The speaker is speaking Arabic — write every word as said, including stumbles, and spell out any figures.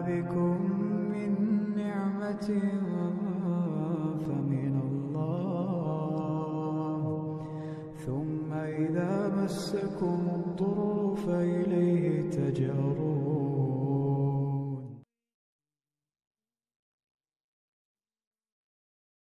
بكم من نعمة فمن الله، ثم إذا مسكم الضر فإليه تجأرون.